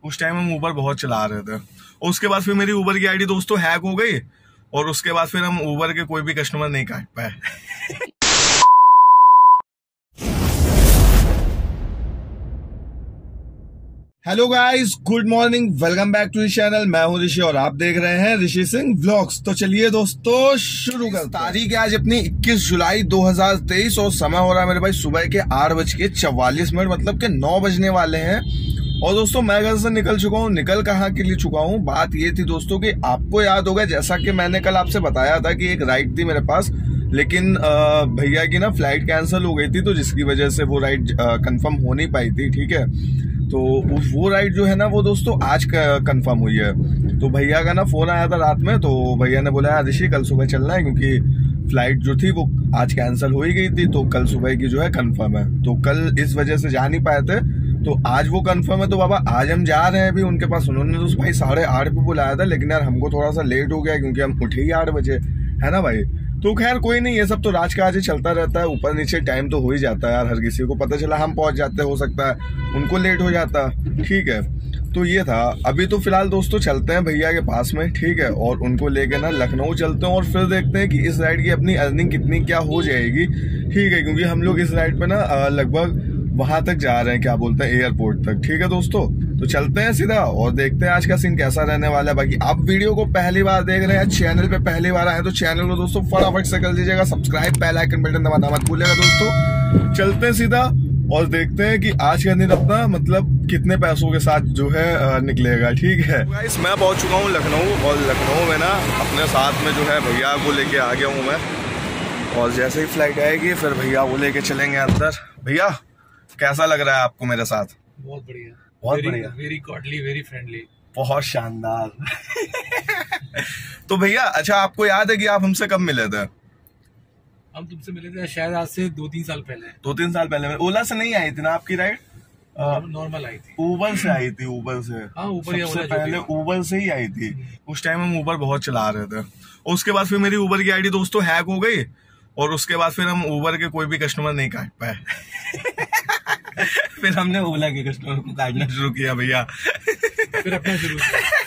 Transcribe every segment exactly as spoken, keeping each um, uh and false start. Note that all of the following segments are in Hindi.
उस टाइम हम ऊबर बहुत चला रहे थे। और उसके बाद फिर मेरी ऊबर की आईडी दोस्तों हैक हो गई और उसके बाद फिर हम ऊबर के कोई भी कस्टमर नहीं काट पाए। Hello guys, good morning, welcome back to the channel. मैं हूं ऋषि और आप देख रहे हैं ऋषि सिंह व्लॉग्स। तो चलिए दोस्तों शुरू करते हैं। तारीख है आज अपनी इक्कीस जुलाई दो हज़ार तेईस और समय हो रहा है मेरे भाई सुबह के आठ बज के चौवालीस मिनट, मतलब के नौ बजने वाले हैं। और दोस्तों मैं घर से निकल चुका हूँ। निकल कहाँ के लिए चुका हूँ, बात ये थी दोस्तों कि आपको याद होगा जैसा कि मैंने कल आपसे बताया था कि एक राइड थी मेरे पास, लेकिन भैया की ना फ्लाइट कैंसिल हो गई थी, तो जिसकी वजह से वो राइड कंफर्म हो नहीं पाई थी। ठीक है, तो वो राइड जो है ना वो दोस्तों आज कंफर्म हुई है। तो भैया का ना फोन आया था रात में, तो भैया ने बोला यार ऋषि कल सुबह चलना है, क्योंकि फ्लाइट जो थी वो आज कैंसिल हो ही गई थी, तो कल सुबह की जो है कंफर्म है। तो कल इस वजह से जा नहीं पाए थे, तो आज वो कंफर्म है। तो बाबा आज हम जा रहे हैं अभी उनके पास। उन्होंने तो भाई साढ़े आठ पे बुलाया था, लेकिन यार हमको थोड़ा सा लेट हो गया क्योंकि हम उठे ही आठ बजे, है ना भाई। तो खैर कोई नहीं, ये सब तो राजकाज चलता रहता है, ऊपर नीचे टाइम तो हो ही जाता है यार, हर किसी को पता चला हम पहुंच जाते, हो सकता है उनको लेट हो जाता। ठीक है, तो ये था। अभी तो फिलहाल दोस्तों चलते हैं भैया के पास में, ठीक है, और उनको लेके ना लखनऊ चलते हैं और फिर देखते हैं कि इस राइड की अपनी अर्निंग कितनी क्या हो जाएगी। ठीक है, क्योंकि हम लोग इस राइड पे ना लगभग वहां तक जा रहे हैं, क्या बोलते हैं, एयरपोर्ट तक। ठीक है दोस्तों, तो चलते हैं सीधा और देखते हैं आज का सीन कैसा रहने वाला है। बाकी आप वीडियो को पहली बार देख रहे हैं, चैनल पे पहली बार आए तो चैनल को दोस्तों फटाफट से कर दीजिएगा सब्सक्राइब, बेल आइकन बटन दबाना मत भूलिएगा दोस्तों। चलते हैं सीधा और देखते हैं कि आज का दिन अपना मतलब कितने पैसों के साथ जो है निकलेगा। ठीक है गाइस, मैं पहुंच चुका हूँ लखनऊ, और लखनऊ में ना अपने साथ में जो है भैया को लेके आ गया हूँ मैं। और जैसे ही फ्लाइट आएगी फिर भैया वो लेके चलेंगे अंदर। भैया कैसा लग रहा है आपको मेरे साथ? बहुत बढ़िया, बहुत very, बढ़िया, वेरी कॉडली, वेरी फ्रेंडली, बहुत शानदार। तो भैया अच्छा, आपको याद है कि आप हमसे कब मिले थे? हम तुमसे मिले थे शायद आज से दो तीन साल पहले। दो तीन साल पहले ओला से नहीं आई थी ना आपकी राइड? नॉर्मल आई थी, ऊबर से आई थी। ऊबर से, हाँ ऊबर या सबसे पहले ऊबर से ही आई थी। उस टाइम हम ऊबर बहुत चला रहे थे, और उसके बाद फिर मेरी ऊबर की आईडी दोस्तों हैक हो गई, और उसके बाद फिर हम ऊबर के कोई भी कस्टमर नहीं काट पाए। फिर हमने ओला के कस्टमर को काटना शुरू किया भैया। फिर अपना शुरू।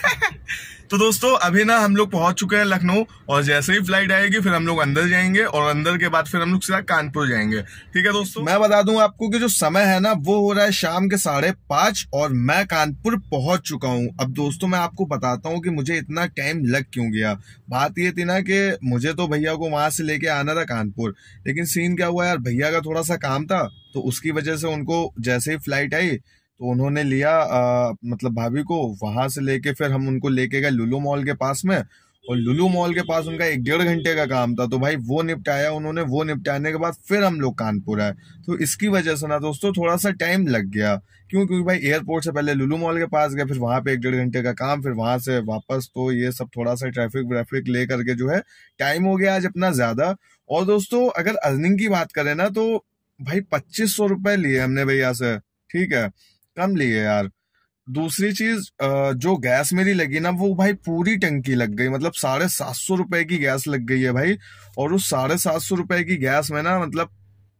तो दोस्तों अभी ना हम लोग पहुंच चुके हैं लखनऊ, और जैसे ही फ्लाइट आएगी फिर हम लोग अंदर जाएंगे, और अंदर के बाद फिर हम लोग सीधा कानपुर जाएंगे। ठीक है दोस्तों, मैं बता दूं आपको कि जो समय है ना वो हो रहा है शाम के साढ़े पांच, और मैं कानपुर पहुंच चुका हूं। अब दोस्तों मैं आपको बताता हूं कि मुझे इतना टाइम लग क्यों गया। बात ये थी ना कि मुझे तो भैया को वहां से लेके आना था कानपुर, लेकिन सीन क्या हुआ यार, भैया का थोड़ा सा काम था, तो उसकी वजह से उनको जैसे ही फ्लाइट आई तो उन्होंने लिया आ, मतलब भाभी को वहां से लेके फिर हम उनको लेके गए लुलु मॉल के पास में, और लुलु मॉल के पास उनका एक डेढ़ घंटे का काम था, तो भाई वो निपटाया उन्होंने। वो निपटाने के बाद फिर हम लोग कानपुर आए, तो इसकी वजह से ना दोस्तों थोड़ा सा टाइम लग गया। क्यों? क्योंकि भाई एयरपोर्ट से पहले लुलु मॉल के पास गए, फिर वहां पे एक डेढ़ घंटे का काम, फिर वहां से वापस, तो ये सब थोड़ा सा ट्रैफिक व्रैफिक ले करके जो है टाइम हो गया आज अपना ज्यादा। और दोस्तों अगर अर्निंग की बात करें ना, तो भाई पच्चीस सौ रुपए लिए हमने भैया से। ठीक है, कम लिए यार। दूसरी चीज जो गैस मेरी लगी ना, वो भाई पूरी टंकी लग गई, मतलब साढ़े सात सौ रुपए की गैस लग गई है भाई। और उस साढ़े सात सौ रुपए की गैस में ना मतलब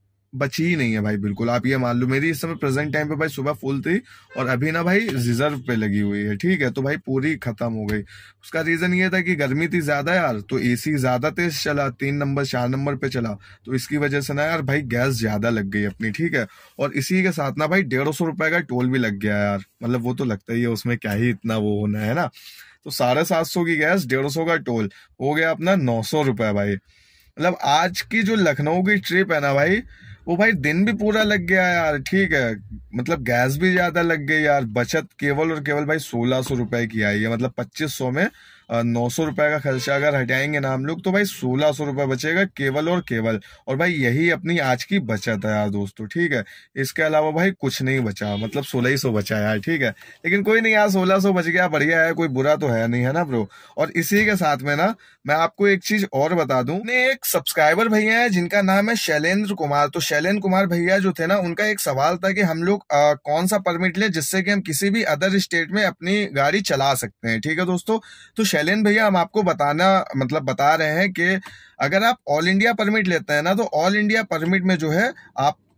बची ही नहीं है भाई, बिल्कुल। आप ये मान लो मेरी इस समय प्रेजेंट टाइम पे भाई सुबह फुल थी, और अभी ना भाई रिजर्व पे लगी हुई है। ठीक है, तो भाई पूरी खत्म हो गई। उसका रीजन ये था कि गर्मी थी ज्यादा यार, तो एसी ज्यादा तेज चला, तीन नंबर चार नंबर पे चला, तो इसकी वजह से ना यार भाई गैस ज्यादा लग गई अपनी। ठीक है, और इसी के साथ ना भाई डेढ़ सौ रुपए का टोल भी लग गया यार, मतलब वो तो लगता ही है, उसमें क्या ही इतना वो होना है ना। तो साढ़े सात सौ की गैस, डेढ़ सौ का टोल, हो गया अपना नौ सौ रुपए भाई। मतलब आज की जो लखनऊ की ट्रिप है ना भाई, वो भाई दिन भी पूरा लग गया यार। ठीक है, मतलब गैस भी ज्यादा लग गई यार। बचत केवल और केवल भाई सोलह सौ रुपए की आई है, मतलब पच्चीस सौ में नौ सौ रुपए का खर्चा अगर हटाएंगे ना हम लोग, तो भाई सोलह सौ रुपए बचेगा केवल और केवल। और भाई यही अपनी आज की बचत है यार दोस्तों। ठीक है, इसके अलावा भाई कुछ नहीं बचा, मतलब सोलह ही सौ बचा यार। ठीक है, लेकिन कोई नहीं यार, सोलह सौ बच गया, बढ़िया है, कोई बुरा तो है नहीं, है ना ब्रो। और इसी के साथ में ना मैं आपको एक चीज और बता दूं, एक सब्सक्राइबर भैया है जिनका नाम है शैलेंद्र कुमार। तो शैलेंद्र कुमार भैया जो थे ना, उनका एक सवाल था कि हम लोग आ, कौन सा परमिट ले जिससे कि हम किसी भी अदर स्टेट में अपनी गाड़ी चला सकते हैं। ठीक है दोस्तों, तो शैलेंद्र भैया हम आपको बताना मतलब बता रहे हैं कि अगर आप ऑल इंडिया परमिट लेते हैं ना, तो ऑल इंडिया परमिट में जो है आप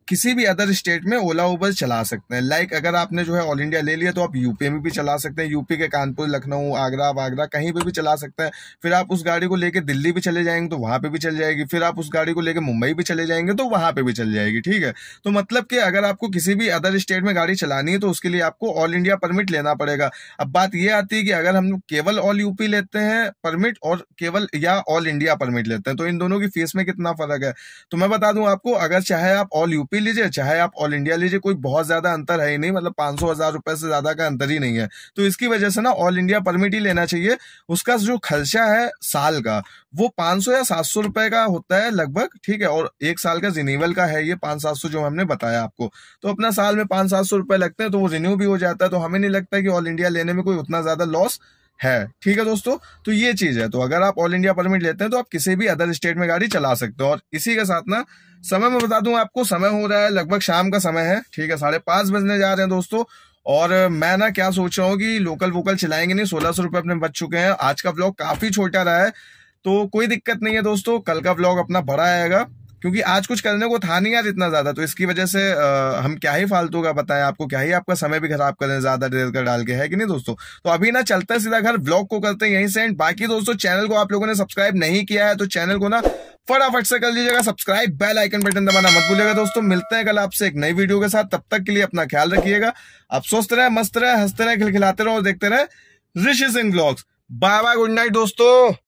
किसी भी अदर स्टेट में ओला उबर चला सकते हैं। लाइक अगर आपने जो है ऑल इंडिया ले लिया तो आप यूपी में भी चला सकते हैं, यूपी के कानपुर, लखनऊ, आगरा, वागरा कहीं पे भी चला सकते हैं। फिर आप उस गाड़ी को लेके दिल्ली भी चले जाएंगे तो वहां पे भी चल जाएगी, फिर आप उस गाड़ी को लेके मुंबई भी चले जाएंगे तो वहां पे भी चल जाएगी। ठीक है, तो मतलब कि अगर आपको किसी भी अदर स्टेट में गाड़ी चलानी है तो उसके लिए आपको ऑल इंडिया परमिट लेना पड़ेगा। अब बात ये आती है कि अगर हम लोग केवल ऑल यूपी लेते हैं परमिट और केवल या ऑल इंडिया परमिट लेते हैं तो इन दोनों की फीस में कितना फर्क है। तो मैं बता दूं आपको, अगर चाहे आप ऑल यूपी लीजिए चाहे आप ऑल इंडिया लीजिए, कोई बहुत ज्यादा अंतर है ही नहीं, मतलब पांच सौ हजार रुपए से ज्यादा का अंतर ही नहीं है। तो इसकी वजह से ना ऑल इंडिया परमिट ही लेना चाहिए। उसका जो खर्चा है साल का वो पांच सौ या सात सौ रुपए का होता है लगभग। ठीक है, और एक साल का रिन्यूअल का है ये पांच सात सौ जो हमने बताया आपको। तो अपना साल में पांच सात सौ रुपए लगते हैं तो वो रिन्यू भी हो जाता है। तो हमें नहीं लगता कि ऑल इंडिया लेने में कोई उतना ज्यादा लॉस है। ठीक है दोस्तों, तो ये चीज है। तो अगर आप ऑल इंडिया परमिट लेते हैं तो आप किसी भी अदर स्टेट में गाड़ी चला सकते हो। और इसी के साथ ना समय में बता दूं आपको, समय हो रहा है लगभग शाम का समय है। ठीक है, साढ़े पांच बजने जा रहे हैं दोस्तों। और मैं ना क्या सोच रहा हूँ कि लोकल वोकल चलाएंगे नहीं, सोलह सौ रुपए अपने बच चुके हैं। आज का व्लॉग काफी छोटा रहा है तो कोई दिक्कत नहीं है दोस्तों, कल का व्लॉग अपना बड़ा आएगा क्योंकि आज कुछ करने को था नहीं यार इतना ज्यादा। तो इसकी वजह से आ, हम क्या ही फालतू का बताएं आपको, क्या ही आपका समय भी खराब करें ज्यादा देर का डाल के, है कि नहीं दोस्तों। तो अभी ना चलते हैं सीधा घर, व्लॉग को करते हैं यहीं से एंड। बाकी दोस्तों चैनल को आप लोगों ने सब्सक्राइब नहीं किया है तो चैनल को ना फटाफट से कर लीजिएगा सब्सक्राइब, बेल आइकन बटन दबाना मत भूलिएगा दोस्तों। मिलते हैं कल आपसे एक नई वीडियो के साथ, तब तक के लिए अपना ख्याल रखिएगा। आप स्वस्थ रहे, मस्त रहे, हंसते रहे, खिलखिलाते रहो और देखते रहे Rishi Singh vlogs. Bye bye, good night दोस्तों।